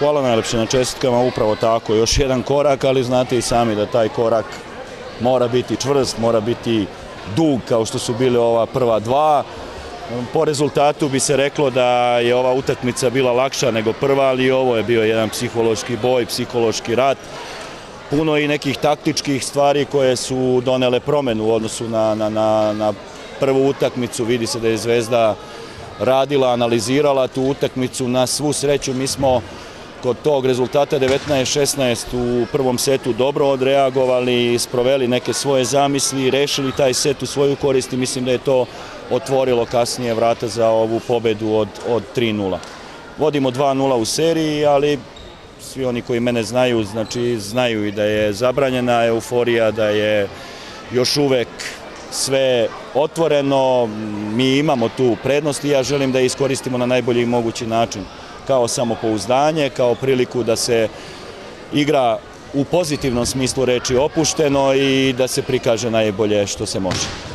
Hvala najlepše na čestitkama, upravo tako, još jedan korak, ali znate i sami da taj korak mora biti čvrst, mora biti dug kao što su bile ova prva dva. Po rezultatu bi se reklo da je ova utakmica bila lakša nego prva, ali ovo je bio jedan psihološki boj, psihološki rat. Puno i nekih taktičkih stvari koje su donele promenu u odnosu na prvu utakmicu. Vidi se da je Zvezda radila, analizirala tu utakmicu. Na svu sreću mi smo kod tog rezultata 19-16 u prvom setu dobro odreagovali, sproveli neke svoje zamisli, rešili taj set u svoju korist i mislim da je to otvorilo kasnije vrata za ovu pobedu od 3-0. Vodimo 2-0 u seriji, ali svi oni koji mene znaju, znači znaju i da je zabranjena euforija, da je još uvek sve otvoreno, mi imamo tu prednost i ja želim da je iskoristimo na najbolji mogući način, kao samopouzdanje, kao priliku da se igra u pozitivnom smislu reči opušteno i da se prikaže najbolje što se može.